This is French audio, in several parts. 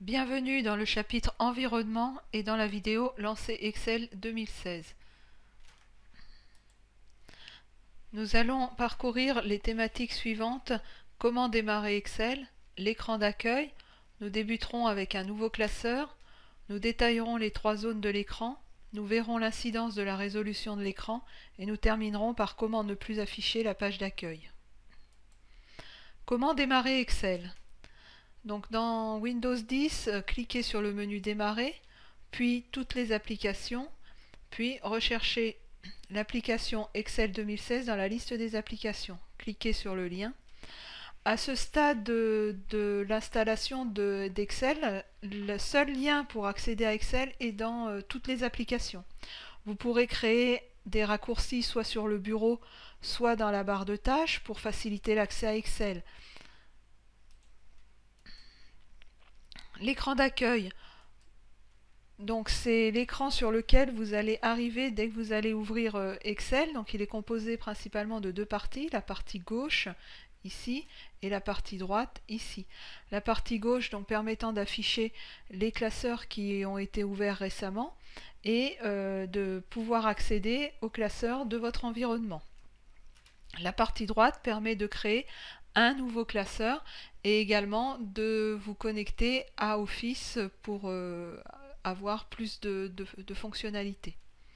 Bienvenue dans le chapitre Environnement et dans la vidéo Lancer Excel 2016. Nous allons parcourir les thématiques suivantes: comment démarrer Excel, l'écran d'accueil, nous débuterons avec un nouveau classeur, nous détaillerons les 3 zones de l'écran, nous verrons l'incidence de la résolution de l'écran et nous terminerons par comment ne plus afficher la page d'accueil. Comment démarrer Excel? Donc dans Windows 10, cliquez sur le menu Démarrer, puis Toutes les applications, puis recherchez l'application Excel 2016 dans la liste des applications. Cliquez sur le lien. À ce stade de l'installation d'Excel, le seul lien pour accéder à Excel est dans Toutes les applications. Vous pourrez créer des raccourcis soit sur le bureau, soit dans la barre de tâches pour faciliter l'accès à Excel. L'écran d'accueil, donc c'est l'écran sur lequel vous allez arriver dès que vous allez ouvrir Excel. Donc il est composé principalement de 2 parties, la partie gauche ici et la partie droite ici. La partie gauche donc permettant d'afficher les classeurs qui ont été ouverts récemment et de pouvoir accéder aux classeurs de votre environnement. La partie droite permet de créer un nouveau classeur et également de vous connecter à Office pour avoir plus de fonctionnalités.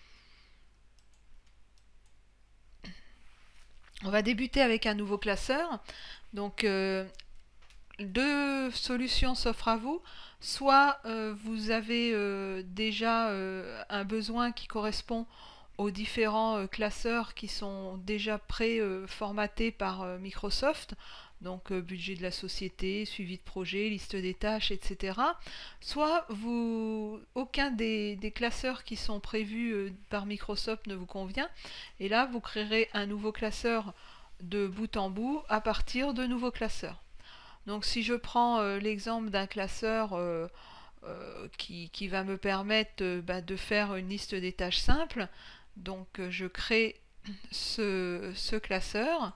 On va débuter avec un nouveau classeur. Donc 2 solutions s'offrent à vous. Soit vous avez déjà un besoin qui correspond aux différents classeurs qui sont déjà pré-formatés par Microsoft, donc budget de la société, suivi de projet, liste des tâches, etc. Soit aucun des classeurs qui sont prévus par Microsoft ne vous convient, et là vous créerez un nouveau classeur de bout en bout à partir de nouveaux classeurs. Donc si je prends l'exemple d'un classeur qui va me permettre de faire une liste des tâches simples, donc je crée ce classeur.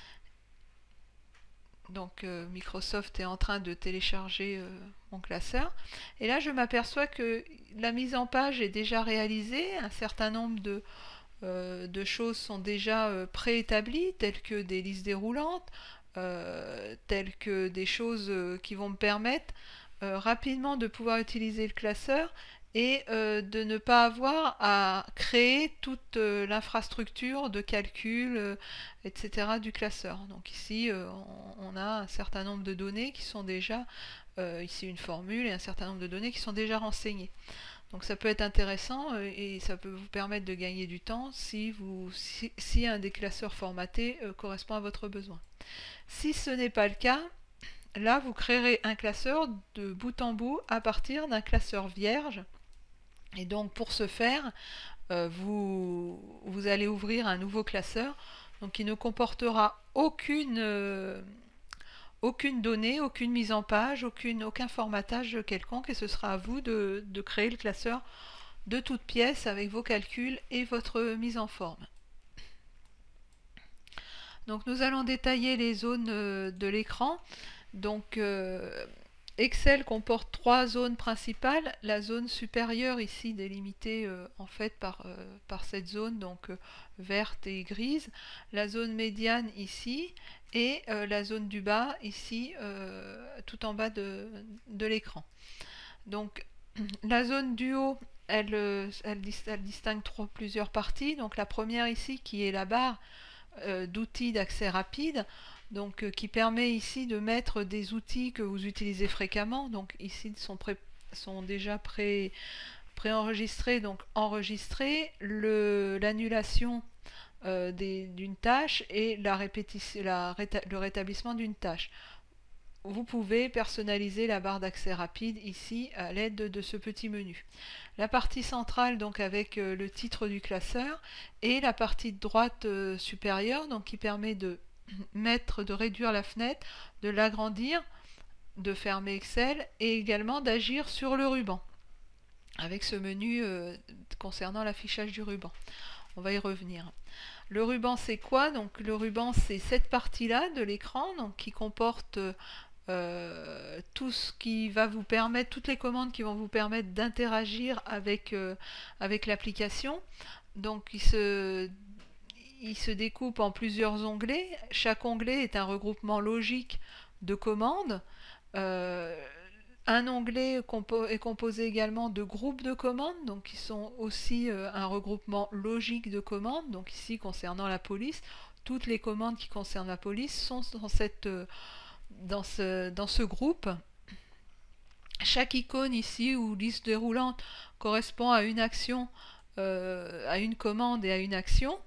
Donc Microsoft est en train de télécharger mon classeur. Et là je m'aperçois que la mise en page est déjà réalisée. Un certain nombre de choses sont déjà préétablies, telles que des listes déroulantes, telles que des choses qui vont me permettre rapidement de pouvoir utiliser le classeur et de ne pas avoir à créer toute l'infrastructure de calcul, etc. du classeur. Donc ici, on a un certain nombre de données qui sont déjà, ici une formule et un certain nombre de données qui sont déjà renseignées. Donc ça peut être intéressant et ça peut vous permettre de gagner du temps si un des classeurs formatés correspond à votre besoin. Si ce n'est pas le cas, là vous créerez un classeur de bout en bout à partir d'un classeur vierge. Et donc pour ce faire, vous allez ouvrir un nouveau classeur donc qui ne comportera aucune donnée, aucune mise en page, aucun formatage quelconque, et ce sera à vous de créer le classeur de toutes pièces avec vos calculs et votre mise en forme. Donc nous allons détailler les zones de l'écran. Donc Excel comporte 3 zones principales. La zone supérieure ici délimitée en fait par cette zone, donc verte et grise. La zone médiane ici et la zone du bas ici tout en bas de l'écran. Donc la zone du haut, elle distingue plusieurs parties. Donc la première ici qui est la barre d'outils d'accès rapide, donc qui permet ici de mettre des outils que vous utilisez fréquemment. Donc ici sont déjà préenregistrés, donc enregistrés, l'annulation d'une tâche et le rétablissement d'une tâche. Vous pouvez personnaliser la barre d'accès rapide ici à l'aide de ce petit menu. La partie centrale donc avec le titre du classeur et la partie de droite supérieure donc qui permet de réduire la fenêtre, de l'agrandir, de fermer Excel et également d'agir sur le ruban avec ce menu concernant l'affichage du ruban. On va y revenir. Le ruban c'est quoi? Donc le ruban c'est cette partie là de l'écran qui comporte tout ce qui va vous permettre, toutes les commandes qui vont vous permettre d'interagir avec l'application. Donc il se découpe en plusieurs onglets. Chaque onglet est un regroupement logique de commandes. Euh, un onglet est composé également de groupes de commandes, donc qui sont aussi un regroupement logique de commandes. Donc ici, concernant la police, toutes les commandes qui concernent la police sont dans ce groupe. Chaque icône ici ou liste déroulante correspond à une action, à une commande et à une action.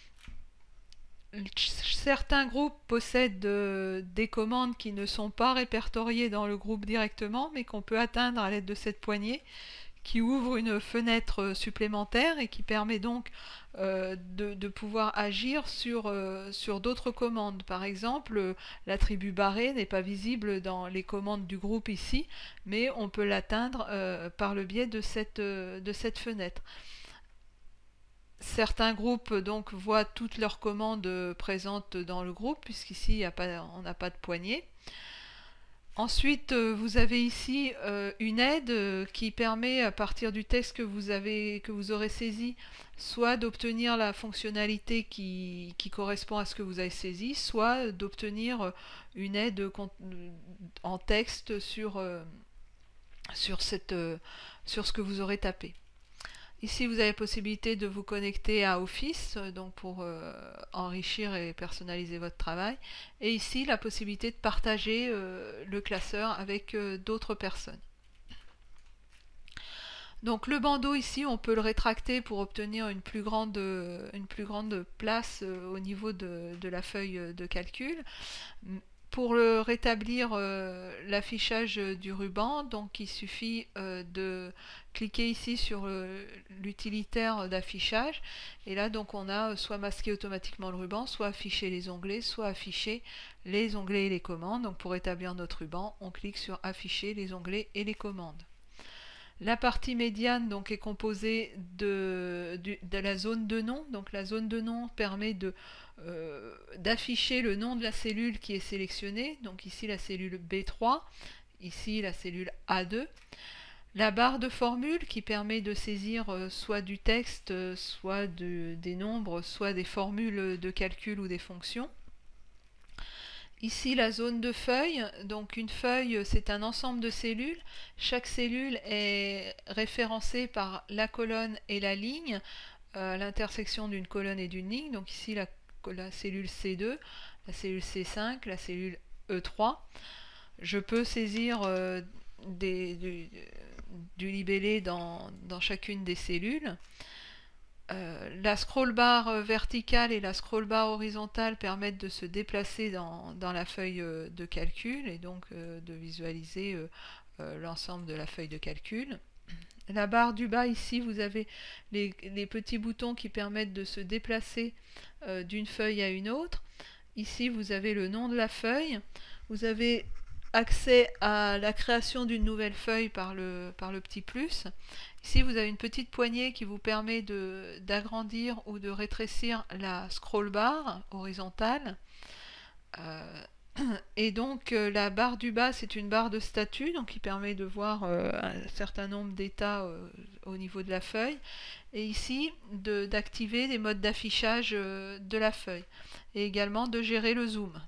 Certains groupes possèdent des commandes qui ne sont pas répertoriées dans le groupe directement, mais qu'on peut atteindre à l'aide de cette poignée, qui ouvre une fenêtre supplémentaire et qui permet donc de pouvoir agir sur d'autres commandes. Par exemple, l'attribut barré n'est pas visible dans les commandes du groupe ici, mais on peut l'atteindre par le biais de cette fenêtre. Certains groupes donc voient toutes leurs commandes présentes dans le groupe, puisqu'ici on n'a pas de poignée. Ensuite, vous avez ici une aide qui permet, à partir du texte que vous aurez saisi, soit d'obtenir la fonctionnalité qui correspond à ce que vous avez saisi, soit d'obtenir une aide en texte sur ce que vous aurez tapé. Ici, vous avez la possibilité de vous connecter à Office, donc pour enrichir et personnaliser votre travail. Et ici, la possibilité de partager le classeur avec d'autres personnes. Donc le bandeau ici, on peut le rétracter pour obtenir une plus grande place au niveau de la feuille de calcul. Pour le rétablir l'affichage du ruban, donc il suffit de cliquer ici sur l'utilitaire d'affichage, et là donc on a soit masqué automatiquement le ruban, soit affiché les onglets, soit affiché les onglets et les commandes. Donc pour rétablir notre ruban, on clique sur afficher les onglets et les commandes. La partie médiane donc est composée de la zone de nom. Donc la zone de nom permet d'afficher le nom de la cellule qui est sélectionnée. Donc ici la cellule B3, ici la cellule A2. La barre de formule qui permet de saisir soit du texte, soit des nombres, soit des formules de calcul ou des fonctions. Ici la zone de feuille, donc une feuille c'est un ensemble de cellules, chaque cellule est référencée par la colonne et la ligne, l'intersection d'une colonne et d'une ligne, donc ici la cellule C2, la cellule C5, la cellule E3. Je peux saisir du libellé dans chacune des cellules. La scroll bar verticale et la scroll bar horizontale permettent de se déplacer dans la feuille de calcul et donc de visualiser l'ensemble de la feuille de calcul. La barre du bas ici, vous avez les petits boutons qui permettent de se déplacer d'une feuille à une autre. Ici, vous avez le nom de la feuille. Vous avez accès à la création d'une nouvelle feuille par le petit plus. Ici, vous avez une petite poignée qui vous permet d'agrandir ou de rétrécir la scroll bar horizontale. Et donc, la barre du bas, c'est une barre de statut, donc qui permet de voir un certain nombre d'états au niveau de la feuille. Et ici, d'activer les modes d'affichage de la feuille. Et également de gérer le zoom.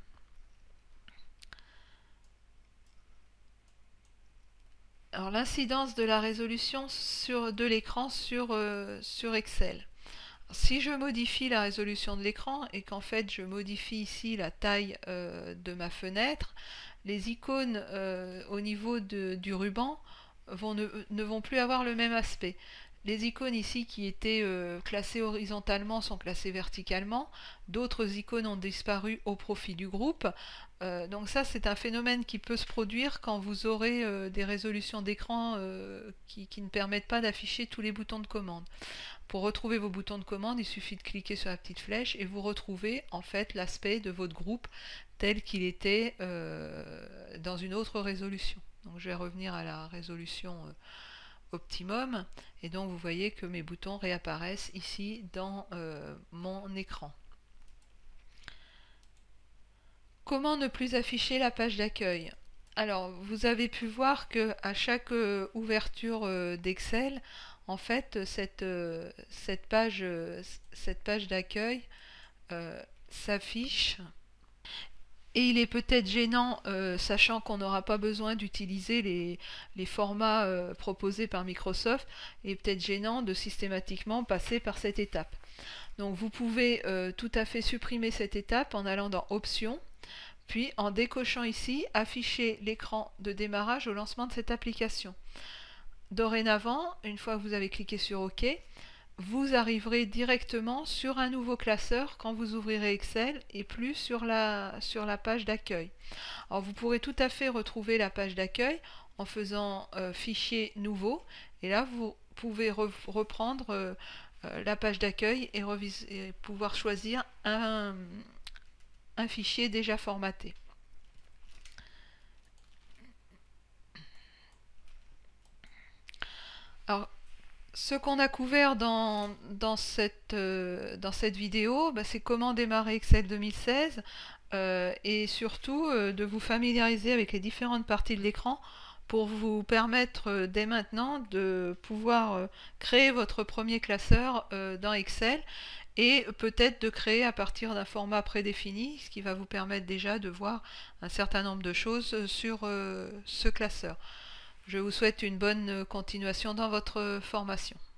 Alors l'incidence de la résolution de l'écran sur Excel. Si je modifie la résolution de l'écran et qu'en fait je modifie ici la taille de ma fenêtre, les icônes au niveau du ruban ne vont plus avoir le même aspect. Les icônes ici qui étaient classées horizontalement sont classées verticalement, d'autres icônes ont disparu au profit du groupe. Donc ça c'est un phénomène qui peut se produire quand vous aurez des résolutions d'écran qui ne permettent pas d'afficher tous les boutons de commande. Pour retrouver vos boutons de commande, il suffit de cliquer sur la petite flèche et vous retrouvez en fait l'aspect de votre groupe tel qu'il était dans une autre résolution. Donc je vais revenir à la résolution optimum et donc vous voyez que mes boutons réapparaissent ici dans mon écran. Comment ne plus afficher la page d'accueil? Alors, vous avez pu voir que à chaque ouverture d'Excel, en fait, cette page d'accueil s'affiche. Et il est peut-être gênant, sachant qu'on n'aura pas besoin d'utiliser les formats proposés par Microsoft, il est peut-être gênant de systématiquement passer par cette étape. Donc vous pouvez tout à fait supprimer cette étape en allant dans Options, puis en décochant ici, afficher l'écran de démarrage au lancement de cette application. Dorénavant, une fois que vous avez cliqué sur OK, vous arriverez directement sur un nouveau classeur quand vous ouvrirez Excel et plus sur la page d'accueil. Alors vous pourrez tout à fait retrouver la page d'accueil en faisant fichier nouveau, et là vous pouvez reprendre la page d'accueil et pouvoir choisir un fichier déjà formaté. Alors, ce qu'on a couvert dans cette vidéo, bah, c'est comment démarrer Excel 2016 et surtout de vous familiariser avec les différentes parties de l'écran pour vous permettre dès maintenant de pouvoir créer votre premier classeur dans Excel et peut-être de créer à partir d'un format prédéfini, ce qui va vous permettre déjà de voir un certain nombre de choses sur ce classeur. Je vous souhaite une bonne continuation dans votre formation.